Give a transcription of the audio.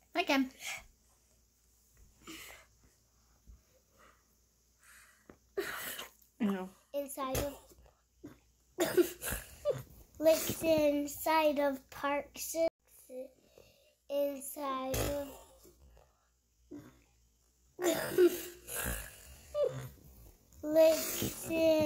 Hi, Cam. No. Inside of lakes, inside of parks, inside of lakes,